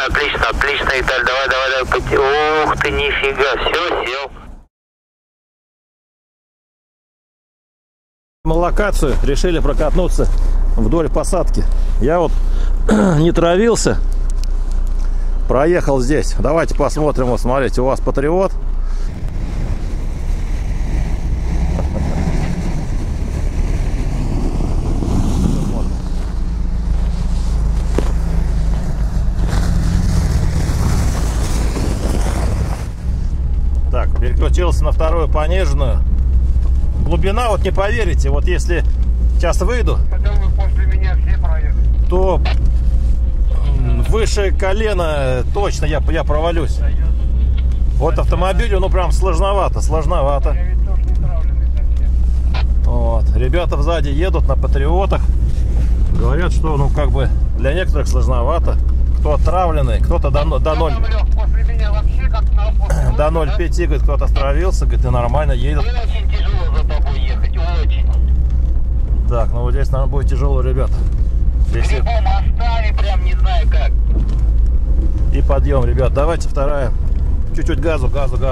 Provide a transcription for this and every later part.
отлично, отлично, Виталь, давай, давай, давай. Ух ты, нифига, все, сел. Мы локацию решили прокатнуться вдоль посадки. Я вот не травился, проехал здесь. Давайте посмотрим. Вот смотрите, у вас Патриот. Так, переключился на вторую пониженную. Глубина, вот не поверите, вот если сейчас выйду, После меня все проехали. то выше колена точно я провалюсь. Вот автомобилю, ну прям сложновато. Вот. Ребята сзади едут на Патриотах. Говорят, что ну как бы для некоторых сложновато. Кто отравленный, кто-то до 0,5, говорит, кто-то отравился, говорит, и нормально едет. Очень тяжело за тобой ехать, очень. Так, ну вот здесь, наверное, будет тяжело, ребята. Если... Грибом остави, прям не знаю как. И подъем, ребят. Давайте вторая. Чуть-чуть газу.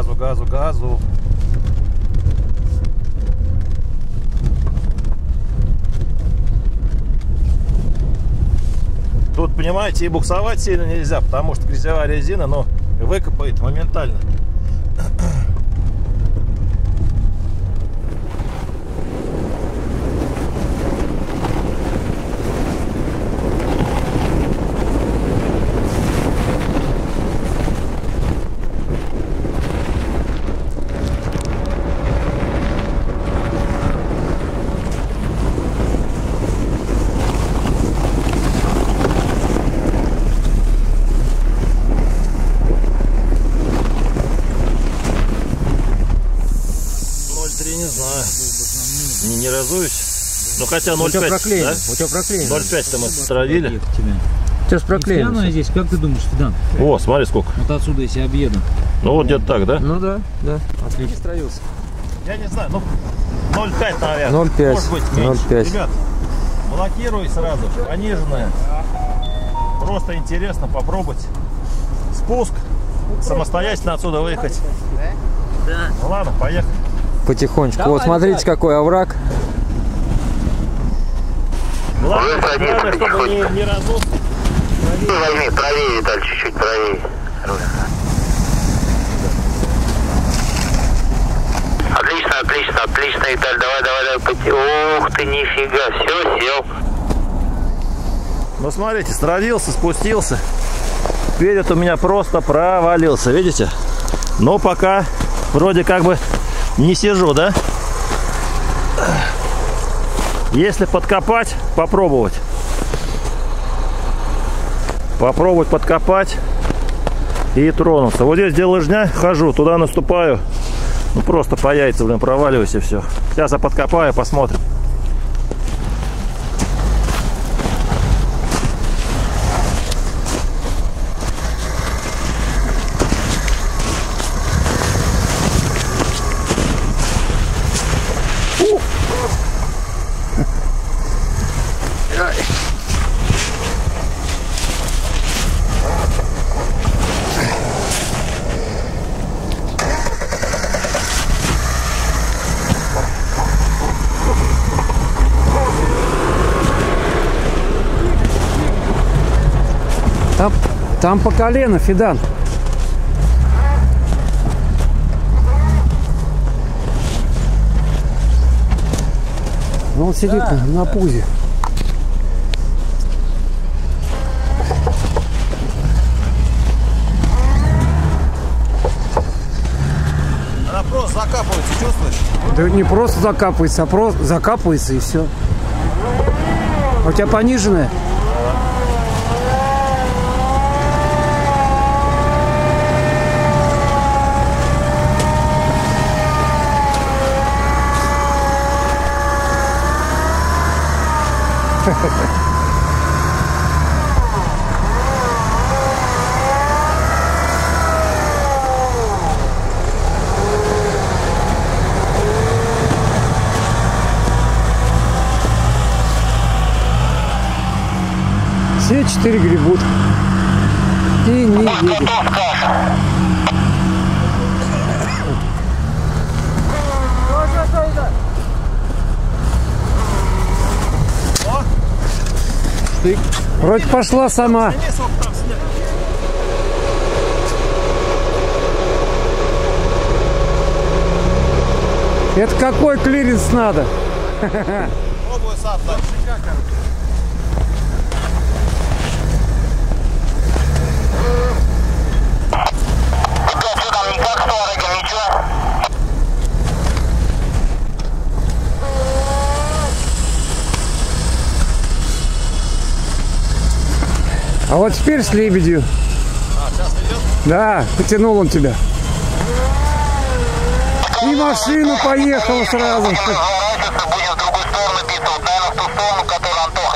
Тут, понимаете, и буксовать сильно нельзя, потому что грязевая резина, но выкопает моментально. Не разуюсь. Ну хотя 0,5, да? У тебя проклеено. 0,5-то мы стравили. Сейчас проклеено. Здесь, как ты думаешь, Фидан? О, смотри сколько. Вот отсюда, если объеду. Ну вот где-то так, да? Ну да. Отлично. Строился. Я не знаю, ну 0,5, наверное. 0,5. Может быть меньше. 0,5. Ребят, блокируй сразу. Пониженная. Просто интересно попробовать. Спуск. Самостоятельно отсюда выехать. Да. Ну ладно, поехали. Потихонечку. Давай, Вот смотрите, давай. какой овраг. Главное, чтобы не разул. Возьми, правее, Виталь, чуть-чуть правее. Отлично, отлично, отлично, Виталь, давай, давай. Ух ты, нифига, все, сел. Ну смотрите, стравился, спустился. Перед у меня просто провалился, видите? Но пока вроде как бы не сижу, да? Если подкопать, попробовать подкопать и тронуться. Вот здесь, где лыжня, хожу, туда наступаю. Ну просто по яйцам, блин, проваливаюсь и все. Сейчас я подкопаю, посмотрим. Там по колено, Фидан. Ну, он сидит на пузе. Она просто закапывается, чувствуешь? Да не просто закапывается, а просто закапывается и все. А у тебя пониженная? Все 4 гребут. И не едет. Вроде пошла сама. Это какой клиренс надо? Пробую сам дальше. Что там, никак с Орегом, ничего? А вот теперь с лебедью. А, сейчас идет? Да, потянул он тебя. И машину поехала сразу. Будем разворачиваться, будем в другую сторону биться. Вот, наверное, в ту сторону, в которую Антоха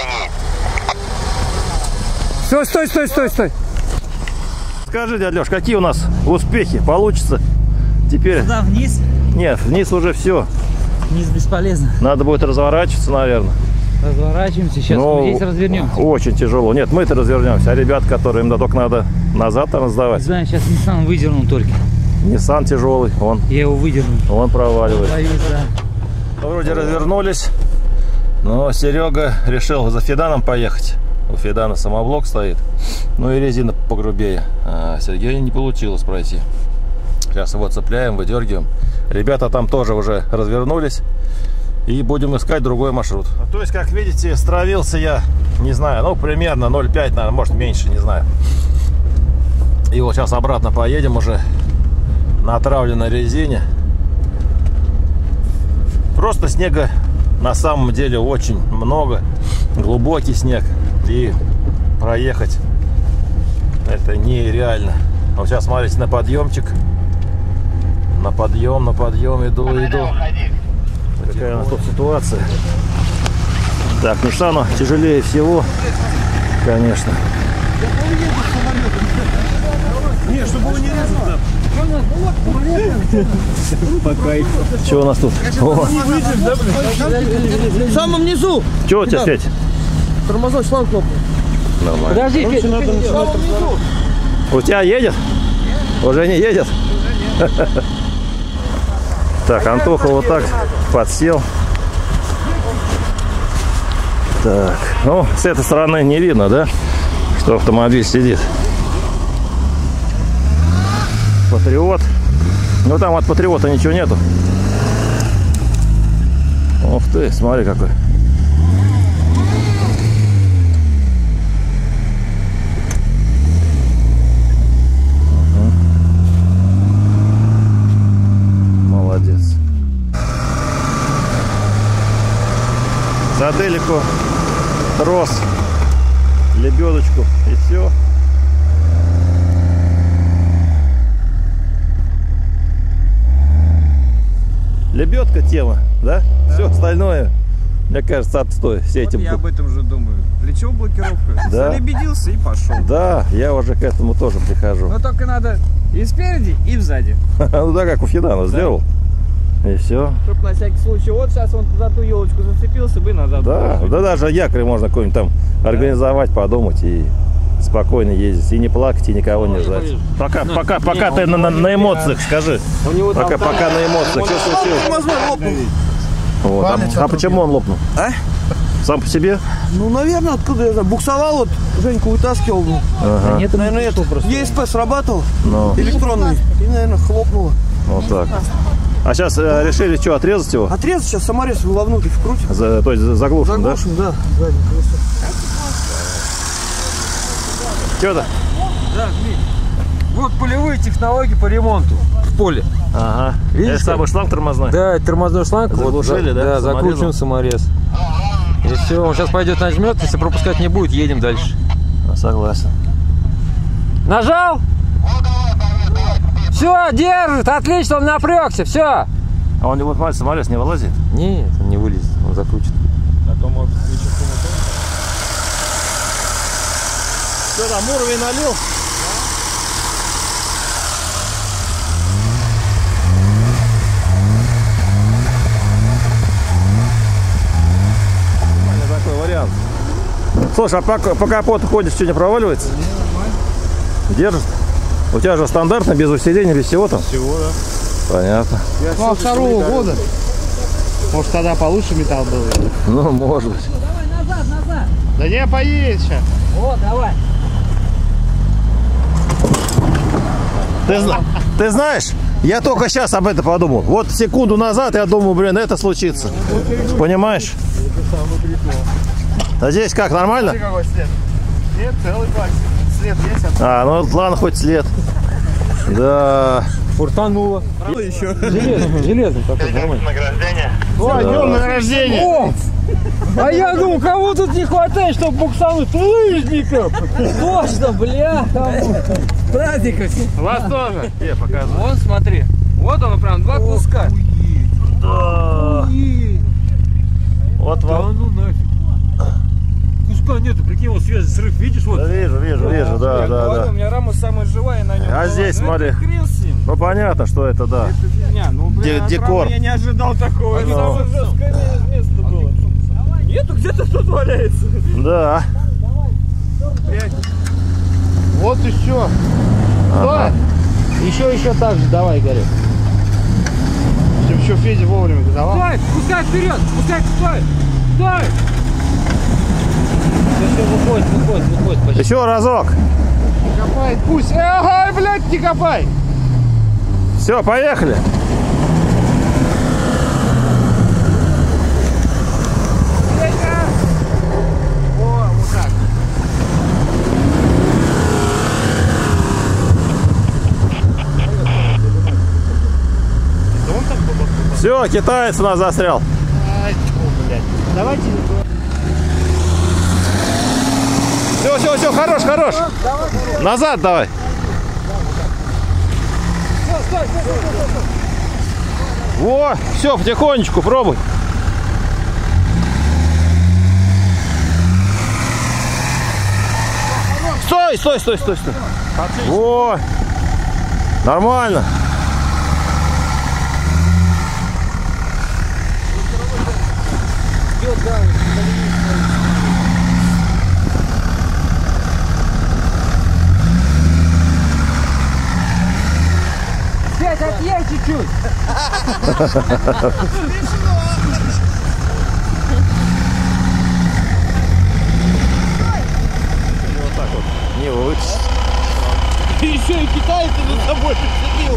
едет. Стой. Скажи, дядь Леш, какие у нас успехи? Получится теперь? Туда вниз. Нет, вниз уже все. Вниз бесполезно. Надо будет разворачиваться, наверное. Разворачиваемся. Сейчас Но здесь развернемся. Очень тяжело. Нет, мы-то развернемся. А ребят, которым только надо назад там сдавать. Знаю, сейчас Nissan выдернул только. Nissan тяжелый, Я его выдернул. он проваливает. Боюсь, да. Вроде развернулись, но Серега решил за Феданом поехать. У Федана самоблок стоит, ну и резина погрубее. А Сергею не получилось пройти. Сейчас его цепляем, выдергиваем. Ребята там тоже уже развернулись. И будем искать другой маршрут. То есть, как видите, стравился я, не знаю, ну примерно 0,5, наверное, может меньше, не знаю. И вот сейчас обратно поедем уже на отравленной резине. Просто снега на самом деле очень много. Глубокий снег. И проехать это нереально. Вот сейчас смотрите на подъемчик. На подъем иду. Какая у нас тут ситуация. Так, Ниссану тяжелее всего, конечно. Не, чтобы его не резало. Что у нас тут? О, В самом низу. что у тебя, Петь? Тормозной шланг лопнул. Нормально. Подожди, Петя, в самом низу. У тебя едет? Уже не едет? Так, Антоха вот так подсел. Так, ну, с этой стороны не видно, да, что автомобиль сидит. Патриот. Ну, там от Патриота ничего нету. Ух ты, смотри какой. Молодец. Задельку, трос, лебедочку и все. Лебедка тема, да? Все остальное, мне кажется, отстой. Все эти... Я об этом же думаю. Для чего блокировка? Да. Залебедился и пошел. Да, я уже к этому тоже прихожу. Но только надо и спереди, и сзади. Ну да, как у Федана сделал. И все. Только на всякий случай. Вот сейчас он за ту елочку зацепился бы и назад. Да, да, даже якорь можно какой-нибудь там организовать, подумать и спокойно ездить. И не плакать, и никого не ждать. Пока ты на эмоциях, скажи. Пока на эмоциях. Что случилось? Тормозной лопнул. Вот. А почему он лопнул? А? Сам по себе? Ну, наверное, откуда я знаю. Буксовал, вот Женьку вытаскивал. Ну. Ага. Нет, Наверное, это ЕСП срабатывал, Ну, электронный, и, наверное, хлопнуло. вот так. А сейчас решили что, отрезать его? Отрезать сейчас, саморез вовнутрь вкрутим. То есть заглушим, да? Заглушим, да, заднее колесо. Что-то? Да, вот полевые технологии по ремонту в поле. Ага. Видишь, Это самый шланг тормозной? Да, тормозной шланг. Заглушили, вот, да, Да, саморезом? закручиваем саморез. И все, он сейчас пойдет нажмет, если пропускать не будет, едем дальше. Согласен. Нажал? Все, держит, отлично, он напрягся, все. А он вот мать саморез не вылазит? Нет, он не вылезет, он закручен. А то может Что там, уровень налил? Такой вариант. Слушай, а по капоту ходишь, что не проваливается? Держит? У тебя же стандартно, без усиления, без всего там? Всего, да. Понятно. Ну, а второго года. Может, тогда получше металл был. Ну, может быть. Да не, поедет сейчас. О, давай. Ты знаешь, я только сейчас об этом подумал. Вот секунду назад я думал, блин, это случится. Понимаешь? А здесь как, нормально? Какой след? Нет, целый пластик. След есть. А, ну ладно, хоть след. Да. Фуртануло. Железный такой, нормально. Награждение. О, днем награждение. О! А я думал, кого тут не хватает, чтобы буксануть лыжников? Точно, бля. Праздников. Вас тоже. Где показывай? Вон, смотри. Вот он прям, два куска. Да. Вот вам. ну нафиг. Куска нету, прикинь, вот связь, срыв, видишь, вот. Да, вижу, да, да. У меня рама самая живая на нем. А здесь, смотри. Хрен с ним. Ну понятно, что это, да. Ну, блин, Декор. я не ожидал такого. Это Ну. самое жесткое место было. Нету, где-то тут валяется. Да. Вот и все. Ага. Еще так же, давай, Игорь. Еще Федя вовремя додавал. Стой, пускай вперед, пускай, стой, стой. Все, выходит почти. Еще разок. Копает, пусть. Ага, блядь, не копай. Все, поехали. О, вот так. Все, китаец у нас застрял. Ай, фу, блядь. Давайте. Все, хорош. Назад давай. Во, все, потихонечку пробуй. Стой. Во, нормально. Пять, отъезд чуть-чуть. Не вытащить. Ты еще и китайцы за тобой прицепил.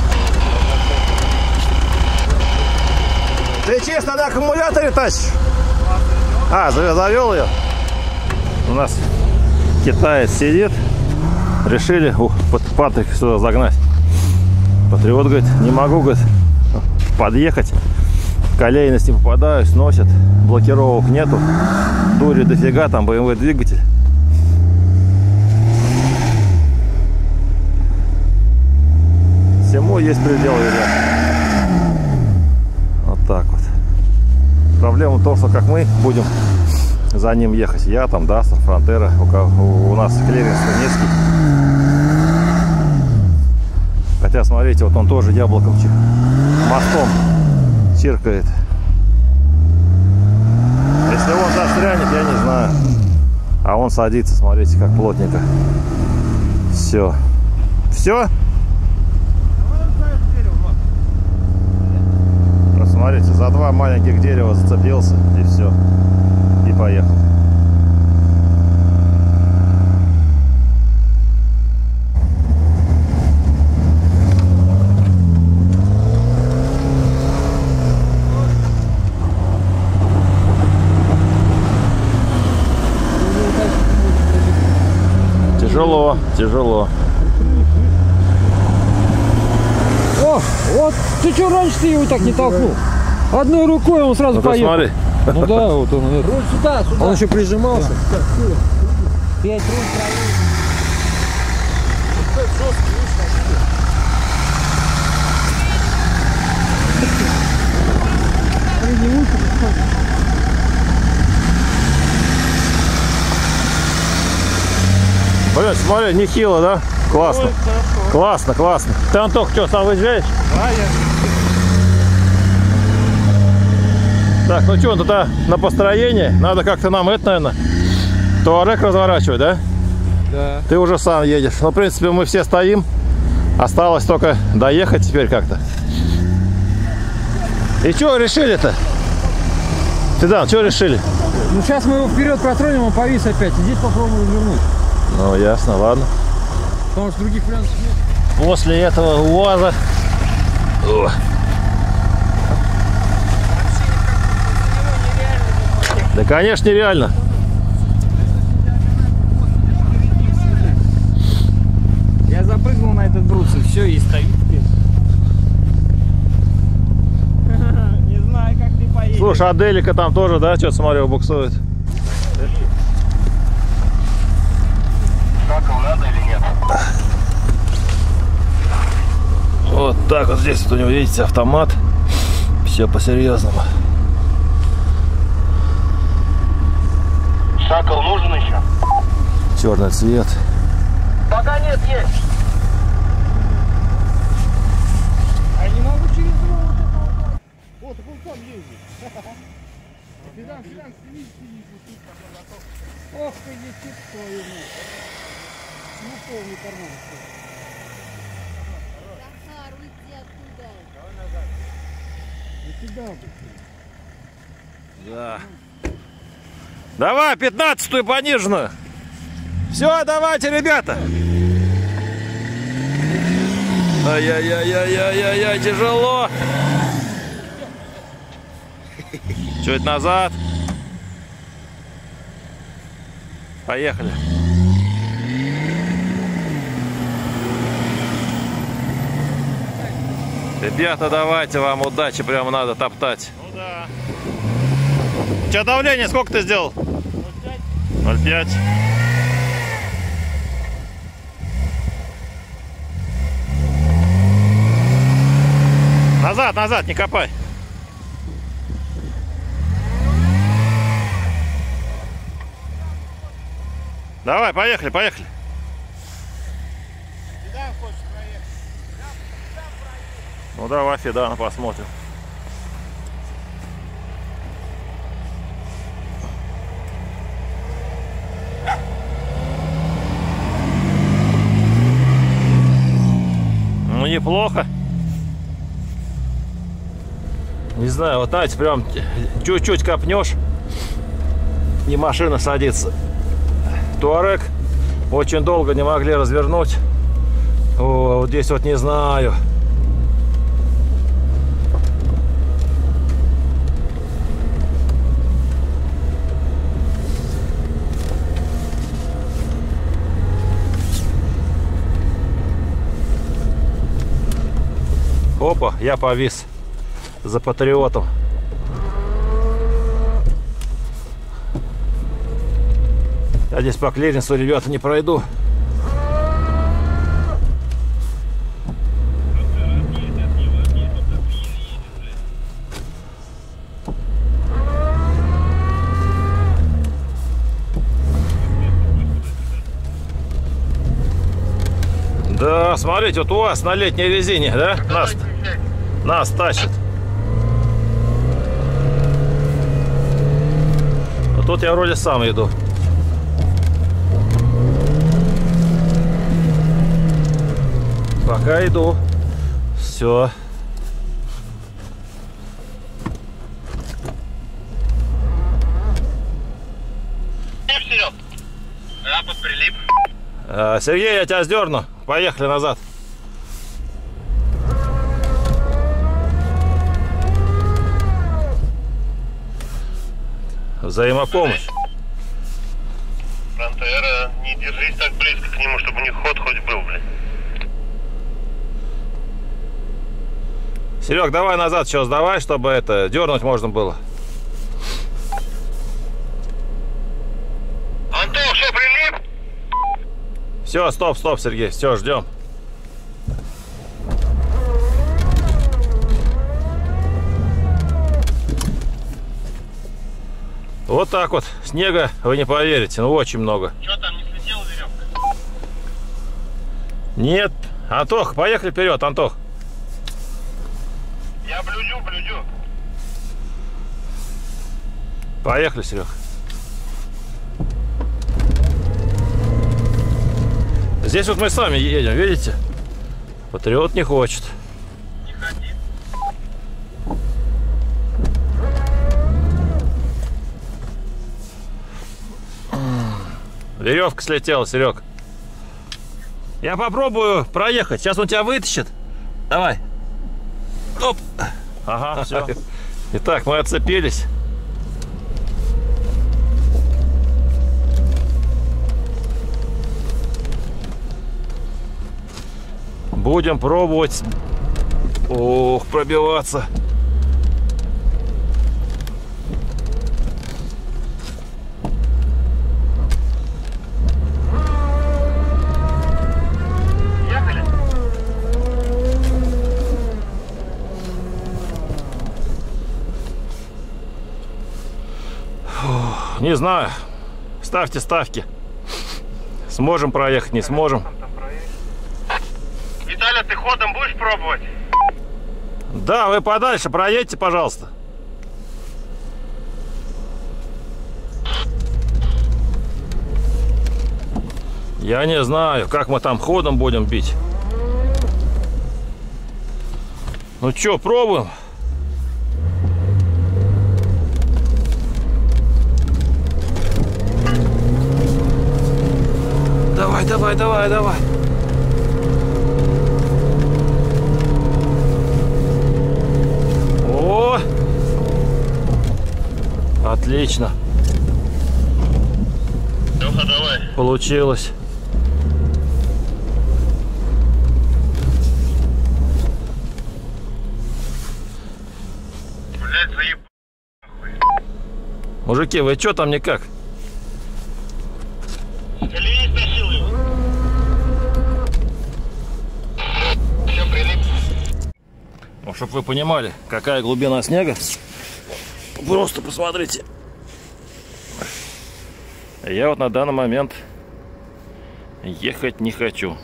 Ты честно на аккумуляторе тащишь? А, завел ее. У нас китаец сидит. Решили Патрика сюда загнать. Патриот говорит, не могу, говорит, подъехать. Колейность не попадаю, сносят. Блокировок нету. Дури дофига, там BMW двигатель. Всему есть предел, ребят. Вот так вот. Проблема в том, что как мы будем за ним ехать. Я там, Дастер, Фронтера. У нас клиренс низкий. Хотя, смотрите, вот он тоже яблоком мостом чиркает. Если он застрянет, я не знаю. А он садится, смотрите, как плотненько. Все. Все? Смотрите, за два маленьких дерева зацепился, и все. И поехал. Тяжело. О, вот, ты что раньше ты его так не толкнул? Одной рукой он сразу Ну, поехал. смотри. Ну да, вот он. Руль сюда. Он еще прижимался. 5 руль правее. Блин, смотри, нехило, да? Классно. Классно. Ты, Антох, что, сам выезжаешь? Да, я. Так, ну что, тут на построение. Надо как-то нам это, наверное, Туарек разворачивать, да? Да. Ты уже сам едешь. Ну, в принципе, мы все стоим. Осталось только доехать теперь как-то. И что решили-то? Федан, что решили? Ну сейчас мы его вперед протронем, он повис опять. И здесь попробуем вернуть. Ну, ясно, ладно. Потому что других вариантов нет. После этого УАЗа. О. Да, конечно, нереально. Я запрыгнул на этот брус, и все, и стою теперь. Не знаю, как ты поедешь. Слушай, а Делика там тоже, да, что-то смотрю, буксует? Шакал надо или нет? Вот так вот здесь вот у него, видите, автомат. Все по-серьезному. Шакал нужен еще? Черный цвет. Пока нет, есть. А я не могу через него вот это вот. О, так он там ездит. Федан, сними. Ох ты, летит твою мать. Ну, полный карман. Захар, уйди оттуда. Давай назад. Да. Давай, 15-ю пониженную. Все, давайте, ребята. Ай-яй-яй-яй-яй-яй, тяжело. Чуть назад. Поехали. Ребята, давайте, вам удачи, прямо надо топтать. Ну да. У тебя давление сколько ты сделал? 0,5. Назад, назад, не копай. Давай, поехали, поехали. Федан хочет проехать. Ну давай, Федана, посмотрим. Ну неплохо. Не знаю, вот знаете, прям чуть-чуть копнешь, и машина садится. Туарек очень долго не могли развернуть. О, вот здесь вот не знаю. Опа, я повис за патриотом. Я здесь по клиренсу, ребята, не пройду. Да, смотрите, вот у вас на летней резине, да? Нас тащит. А тут я вроде сам иду. Пока иду. Все. Серег, рапорт прилип. Сергей, я тебя сдерну. Поехали назад. Взаимопомощь. Пантера, не держись так близко к нему, чтобы у них ход хоть был, блин. Серег, давай назад сейчас давай, чтобы это дернуть можно было. Антон, что, прилип? Все, стоп, стоп, Сергей, все, ждем. Вот так вот, снега, вы не поверите, ну очень много. Что там, не слетела веревка? Нет, Антох, поехали вперед, Антох. Я блюдю. Поехали, Серег. Здесь вот мы сами едем, видите? Патриот не хочет. Не хотит. Веревка слетела, Серег. Я попробую проехать. Сейчас он тебя вытащит. Давай. Оп. Ага, все. Итак, мы отцепились. Будем пробовать. Ох, пробиваться. Ехали? Не знаю. Ставьте ставки. Сможем проехать, не сможем. Виталя, ты ходом будешь пробовать? Да, вы подальше проедьте, пожалуйста. Я не знаю, как мы там ходом будем бить. Ну что, пробуем? Давай, давай, давай, давай. О! Отлично. Леха, давай. Получилось. Блядь, заеб... Мужики, вы что там никак? Колеи стащил его. Все, прилип. Ну, чтобы вы понимали, какая глубина снега. Просто посмотрите. Я вот на данный момент ехать не хочу.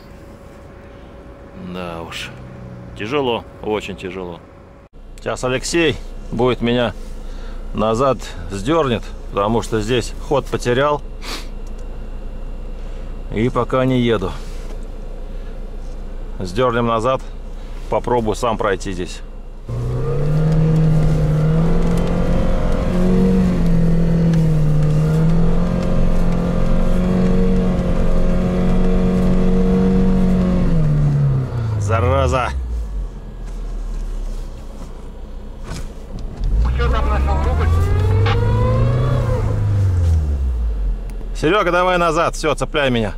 Да уж. Тяжело, очень тяжело. Сейчас Алексей будет меня назад сдернет, потому что здесь ход потерял. И пока не еду. Сдернем назад. Попробую сам пройти здесь. Зараза! Что там нашел рубль? Серега, давай назад. Все, цепляй меня.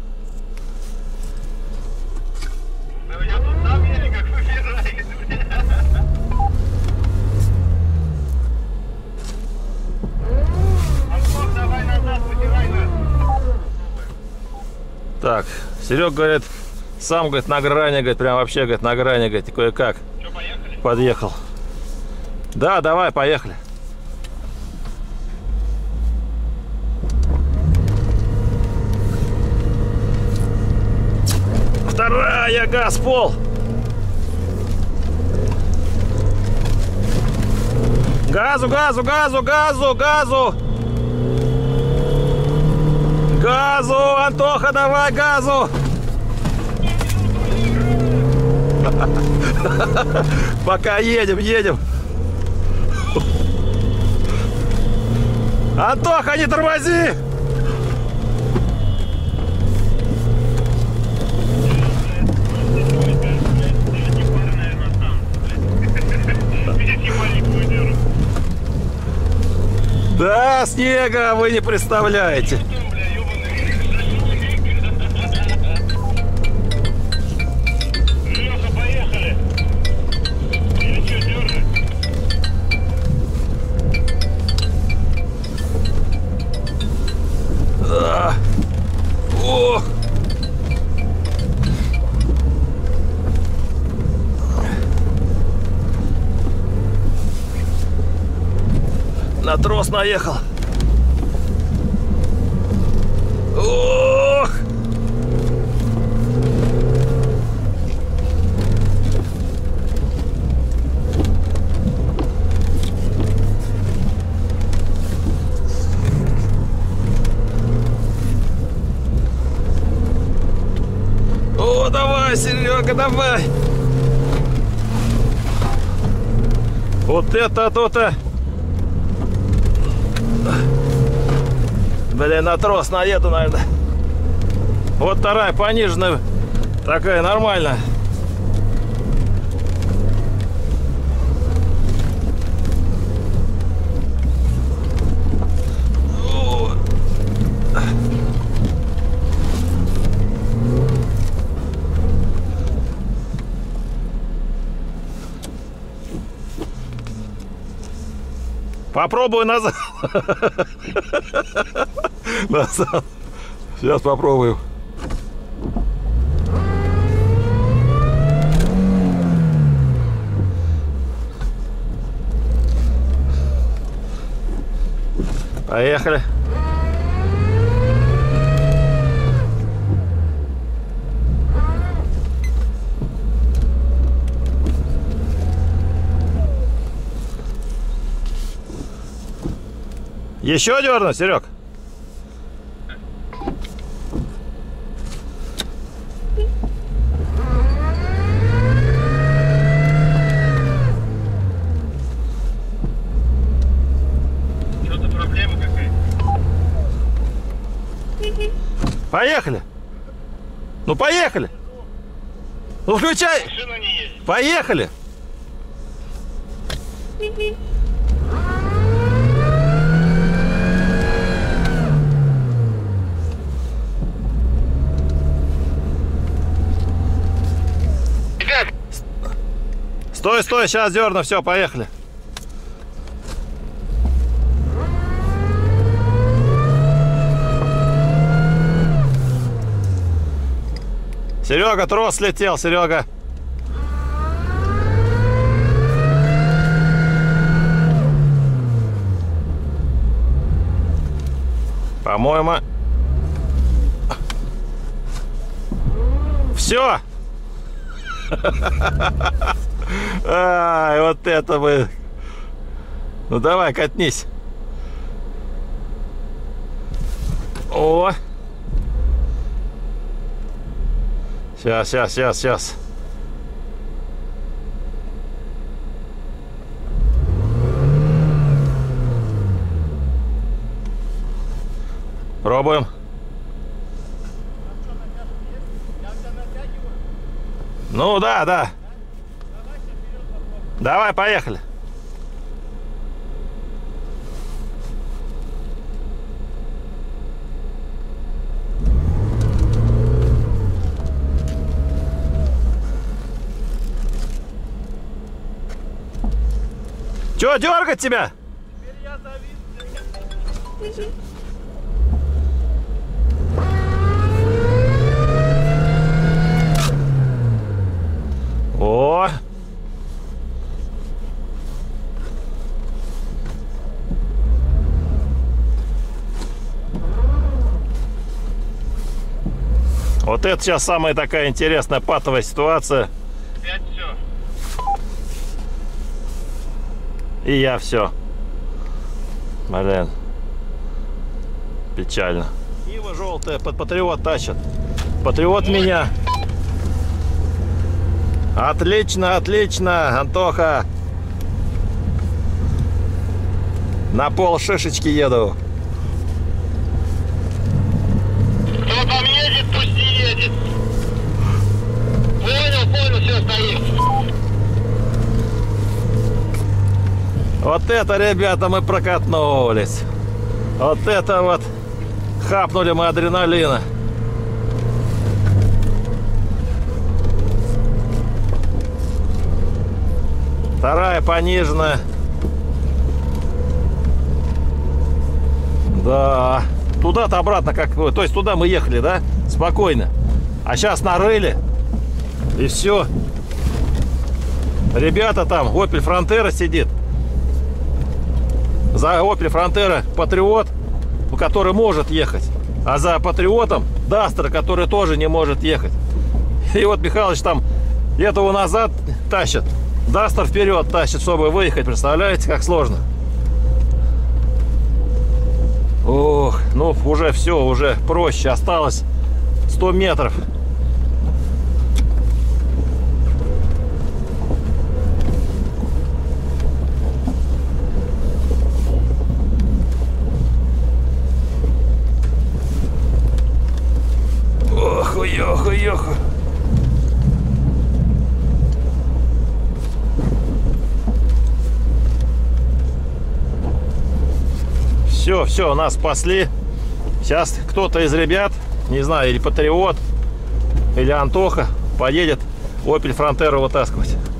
Да я тут сам еле как выбираюсь, блядь. Антон, давай назад, выбирай нас. Так, Серега говорит, сам, говорит, на грани, говорит, прям вообще, говорит, на грани, говорит, кое-как Что, поехали? подъехал. Да, давай, поехали. Вторая, газ, пол. Газу, газу, газу, газу, газу. Газу, Антоха, давай газу. Пока едем, едем. Антоха, не тормози. Да, снега вы не представляете. Леха, поехали. Или что, дёрнуть? Ох. На трос наехал. Ох. Давай, Серега, давай. Вот это то-то. Блин, на трос наеду, наверное. Вот вторая пониженная. Такая нормальная. Попробую назад. Назад. Сейчас попробую. Поехали. Еще дерну, Серег? Что-то проблема какая-то. Поехали. Ну, поехали. Ну, включай. Машина не едет. Поехали. Ребят, Стой, стой, сейчас дерну, все, поехали. Серега, трос слетел, Серега. По-моему. Все. Ай, вот это вы. Ну давай, катнись. О. Сейчас. Пробуем. Ну да. Давай, поехали. Чё, дергать тебя? О! Вот это сейчас самая такая интересная патовая ситуация. опять все. И я все. Блин. Печально. Нива желтая, под Патриот тащит. Патриот меня. Отлично, Антоха. На пол шишечки еду. Кто там едет, пусть не едет. Понял, все, стоит. Вот это, ребята, мы прокатнулись. Вот это вот. Хапнули мы адреналина. Вторая пониженная. Да. Туда-то обратно как... То есть туда мы ехали, да? Спокойно. А сейчас нарыли. И все. Ребята там, Opel Frontera сидит. За Opel Frontera Патриот, который может ехать. А за Патриотом Дастер, который тоже не может ехать. И вот Михалыч там этого назад тащит. Дастер вперед тащит, чтобы выехать. Представляете, как сложно? Ох, ну уже все, уже проще. Осталось 100 метров. Йоха. Все, нас спасли. Сейчас кто-то из ребят, не знаю, или Патриот, или Антоха, поедет Opel Frontera вытаскивать.